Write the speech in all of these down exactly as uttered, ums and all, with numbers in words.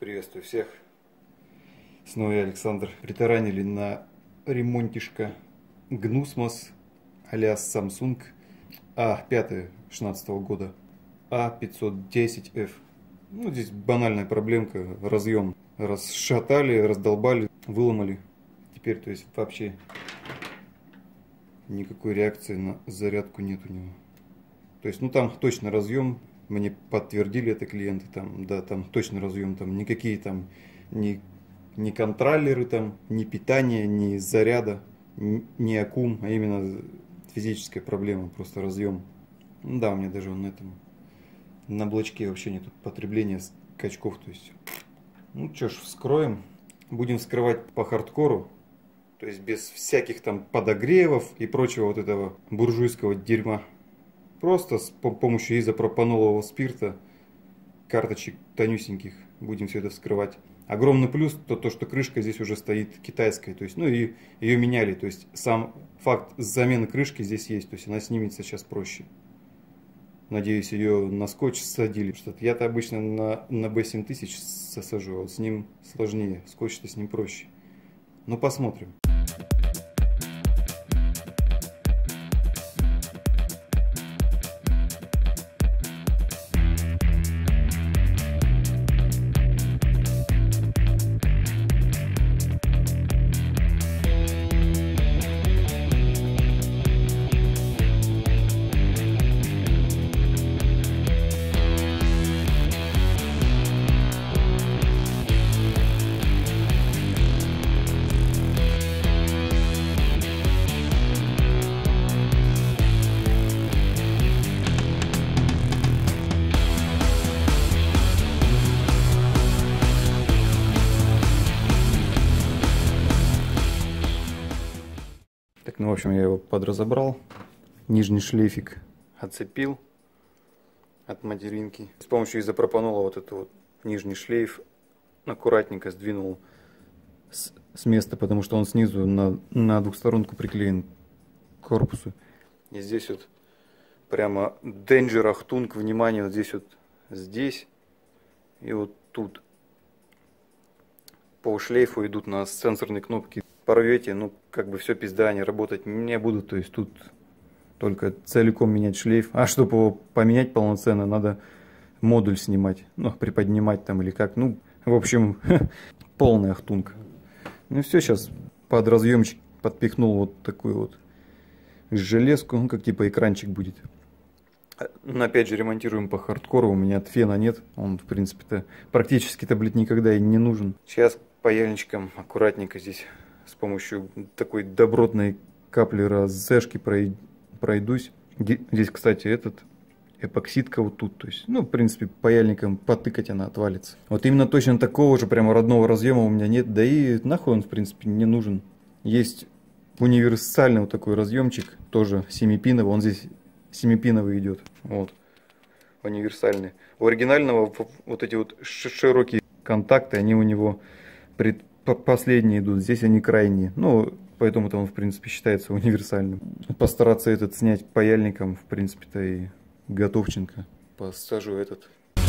Приветствую всех. Снова я, Александр. Притаранили на ремонтишко Гнусмос алиас Samsung А пять шестнадцатого года А пятьсот десять эф. Ну, здесь банальная проблемка. Разъем расшатали, раздолбали, выломали. Теперь, то есть, вообще никакой реакции на зарядку нет у него. То есть, ну там точно разъем. Мне подтвердили это клиенты, там, да, там точно разъем, там никакие там ни, ни контроллеры, там, ни питания, ни заряда, ни, ни аккум, а именно физическая проблема, просто разъем. Ну, да, у меня даже на этом, на блочке вообще нет потребления скачков, то есть. Ну что ж, вскроем, будем вскрывать по хардкору, то есть без всяких там подогревов и прочего вот этого буржуйского дерьма. Просто с помощью изопропанолового спирта, карточек тонюсеньких, будем все это вскрывать. Огромный плюс то, то, что крышка здесь уже стоит китайская, то есть, ну и ее меняли, то есть сам факт замены крышки здесь есть, то есть она снимется сейчас проще. Надеюсь, ее на скотч садили, что я-то обычно на, на бэ семь тысяч сажу, а вот с ним сложнее, скотч-то с ним проще. Ну посмотрим. Так, ну, в общем, я его подразобрал. Нижний шлейфик отцепил от материнки. С помощью изопропанола вот этот вот нижний шлейф аккуратненько сдвинул с, с места, потому что он снизу на, на двухсторонку приклеен к корпусу. И здесь вот прямо danger, ахтунг, внимание, вот здесь вот, здесь и вот тут. По шлейфу идут на сенсорные кнопки. Порвете, ну как бы все пизда, они работать не будут, то есть тут только целиком менять шлейф, а чтобы его поменять полноценно, надо модуль снимать, ну приподнимать там или как, ну в общем полный ахтунг. Ну все, сейчас под разъемчик подпихнул вот такую вот железку, ну как типа экранчик будет. Но опять же ремонтируем по хардкору, у меня фена нет, он в принципе-то практически-то, блядь, никогда и не нужен. Сейчас паяльничком аккуратненько здесь с помощью такой добротной капли розешки пройдусь. Здесь, кстати, этот эпоксидка вот тут, то есть, ну, в принципе, паяльником потыкать она отвалится. Вот именно точно такого же прямо родного разъема у меня нет, да и нахуй он, в принципе, не нужен. Есть универсальный вот такой разъемчик, тоже семипиновый, он здесь семипиновый идет, вот, универсальный. У оригинального вот эти вот широкие контакты, они у него пред последние идут, здесь они крайние, ну, поэтому-то он, в принципе, считается универсальным. Постараться этот снять паяльником, в принципе-то и готовченко. Посажу этот.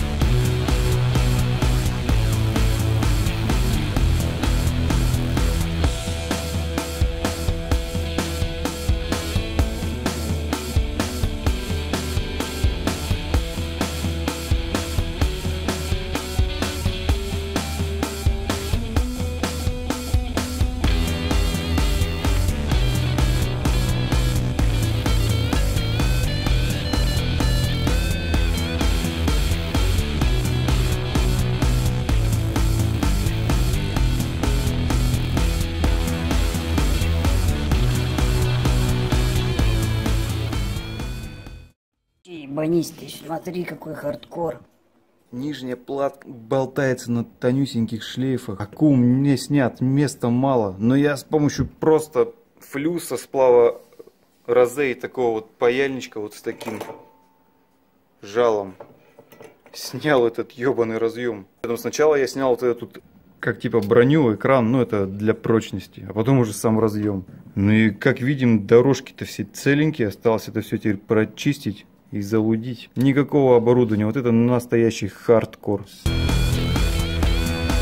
Ебанись ты, смотри, какой хардкор. Нижняя платка болтается на тонюсеньких шлейфах. Аккум мне снят, места мало. Но я с помощью просто флюса, сплава розе и такого вот паяльничка вот с таким жалом снял этот ебаный разъем. Поэтому сначала я снял вот этот, как типа броню, экран, ну это для прочности, а потом уже сам разъем. Ну и как видим, дорожки-то все целенькие, осталось это все теперь прочистить и залудить. Никакого оборудования, вот это настоящий хардкор.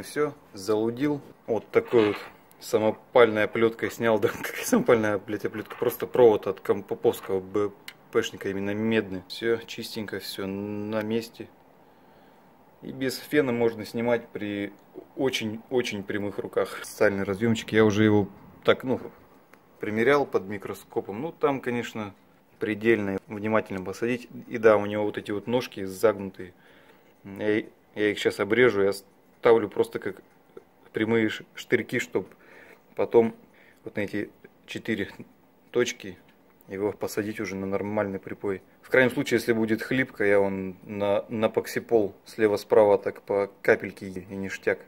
все, залудил. Вот такой вот самопальной оплеткой снял. Да какая самопальная, блядь, оплетка? Просто провод от компоповского БПшника, именно медный. Все чистенько, все на месте. И без фена можно снимать при очень-очень прямых руках. Специальный разъемчик, я уже его так, ну, примерял под микроскопом. Ну, там, конечно, предельно внимательно посадить. И да, у него вот эти вот ножки загнутые. Я, я их сейчас обрежу, я ставлю просто как прямые штырьки, чтобы потом вот на эти четыре точки его посадить уже на нормальный припой. В крайнем случае, если будет хлипко, я он на, на поксипол слева-справа так по капельке и ништяк.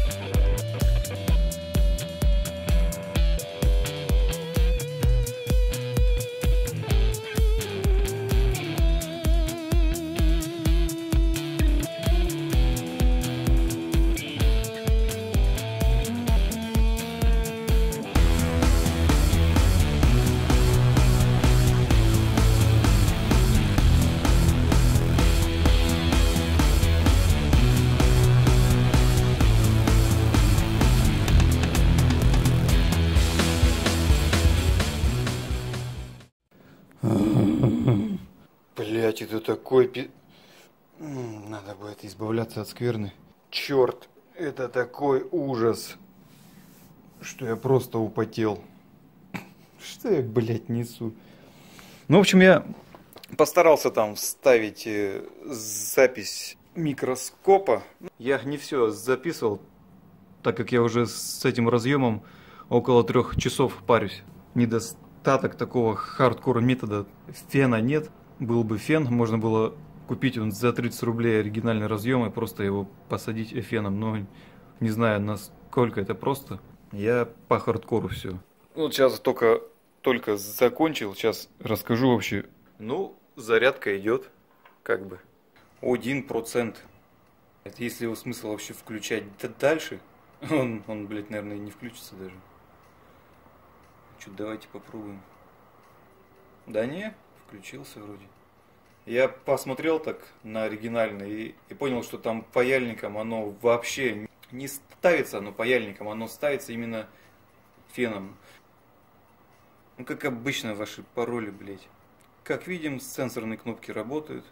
Блять, это такой пи... Надо будет избавляться от скверны. Черт, это такой ужас, что я просто употел. Что я, блять, несу? Ну, в общем, я постарался там вставить запись микроскопа. Я не все записывал, так как я уже с этим разъемом около трех часов парюсь. Недостаток такого хардкора метода: фена нет. Был бы фен, можно было купить он за тридцать рублей оригинальный разъем и просто его посадить феном. Но не знаю, насколько это просто. Я по хардкору все. Вот сейчас только, только закончил, сейчас расскажу вообще. Ну, зарядка идет, как бы, один процент. Это если его смысл вообще включать дальше, он, он, блядь, наверное, не включится даже. Что, давайте попробуем. Да не, включился вроде. Я посмотрел так на оригинальный и, и понял, что там паяльником оно вообще не ставится, оно паяльником, оно ставится именно феном. Ну, как обычно, ваши пароли, блядь. Как видим, сенсорные кнопки работают.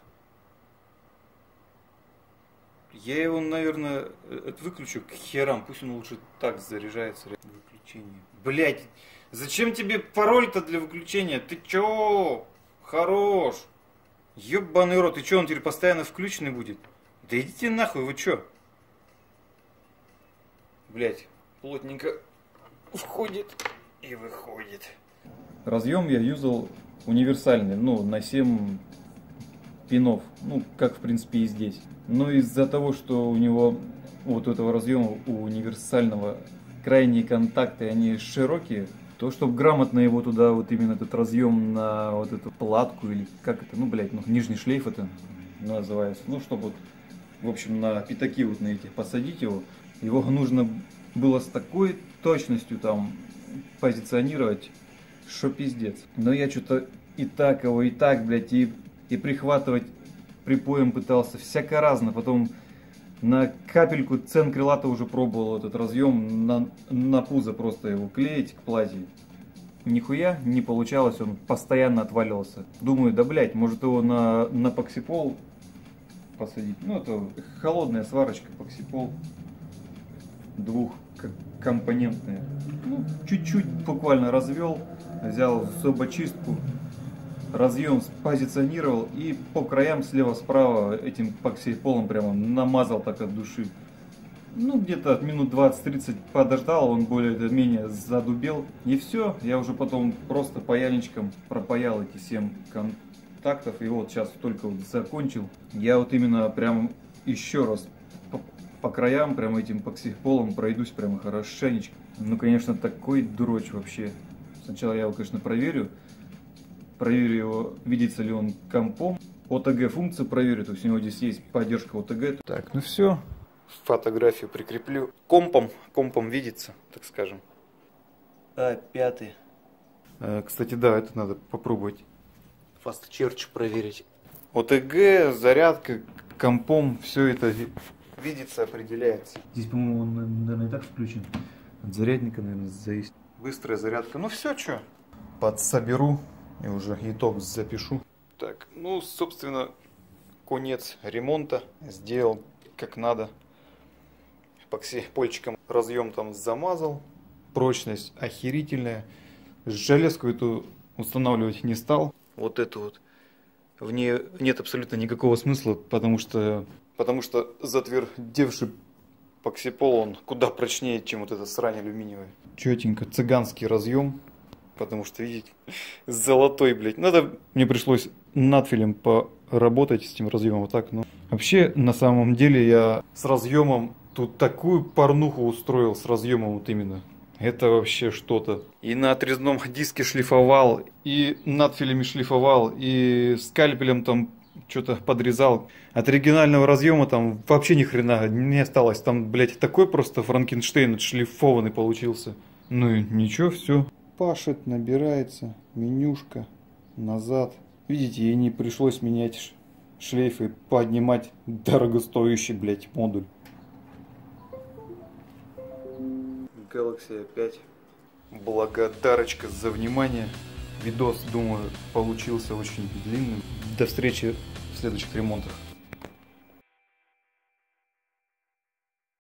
Я его, наверное, выключу к херам, пусть он лучше так заряжается. Выключение. Блядь, зачем тебе пароль-то для выключения? Ты чё? Хорош. Ёбаный рот, и чё, он теперь постоянно включенный будет? Да идите нахуй, вы чё? Блять, плотненько входит и выходит. Разъем я юзал универсальный, ну, на семь пинов, ну, как в принципе и здесь. Но из-за того, что у него, вот у этого разъема, у универсального, крайние контакты, они широкие, то, чтобы грамотно его туда, вот именно этот разъем на вот эту платку, или как это, ну, блядь, ну, нижний шлейф это называется, ну, чтобы вот, в общем, на пятаки вот на этих посадить его, его нужно было с такой точностью там позиционировать, что пиздец. Но я что-то и так его, и так, блядь, и, и прихватывать припоем пытался, всяко разно, потом на капельку цен крылата уже пробовал этот разъем на, на пузо просто его клеить к платье. Нихуя не получалось, он постоянно отваливался. Думаю, да блять, может его на, на поксипол посадить. Ну это холодная сварочка, поксипол двухкомпонентная. Ну, чуть-чуть буквально развел, взял зубочистку, разъем спозиционировал и по краям слева-справа этим поксиполом прямо намазал так от души. Ну, где-то минут двадцать-тридцать подождал, он более-менее задубел. И все, я уже потом просто паяльничком пропаял эти семь контактов. И вот сейчас только вот закончил. Я вот именно прям еще раз по, по краям, прям этим поксиполом пройдусь прямо хорошенечко. Ну, конечно, такой дрочь вообще. Сначала я его, конечно, проверю. Проверю его, видится ли он компом. о тэ гэ функцию проверю, то есть у него здесь есть поддержка о тэ гэ. Так, ну все. Фотографию прикреплю. Компом, компом видится, так скажем. А, пятый. А, кстати, да, это надо попробовать. Fast Charge проверить. о тэ гэ, зарядка, компом, все это видится, определяется. Здесь, по-моему, он, наверное, и так включен. От зарядника, наверное, зависит. Быстрая зарядка. Ну все, что? Подсоберу и уже итог запишу. Так, ну, собственно, конец ремонта. Сделал как надо. Эпоксипольчиком разъем там замазал. Прочность охерительная. Железку эту устанавливать не стал. Вот эту вот. В ней нет абсолютно никакого смысла, потому что, потому что затвердевший эпоксипол, он куда прочнее, чем вот эта срань алюминиевая. Четенько, цыганский разъем, потому что, видите, золотой, блядь. Надо, мне пришлось надфилем поработать с этим разъемом вот так. Но вообще, на самом деле, я с разъемом тут такую порнуху устроил, с разъемом вот именно. Это вообще что-то. И на отрезном диске шлифовал, и надфилями шлифовал, и скальпелем там что-то подрезал. От оригинального разъема там вообще ни хрена не осталось. Там, блядь, такой просто Франкенштейн отшлифованный получился. Ну и ничего, все. Пашет, набирается, менюшка, назад. Видите, ей не пришлось менять шлейф и поднимать дорогостоящий, блядь, модуль. Galaxy опять. Благодарочка за внимание. Видос, думаю, получился очень длинным. До встречи в следующих ремонтах.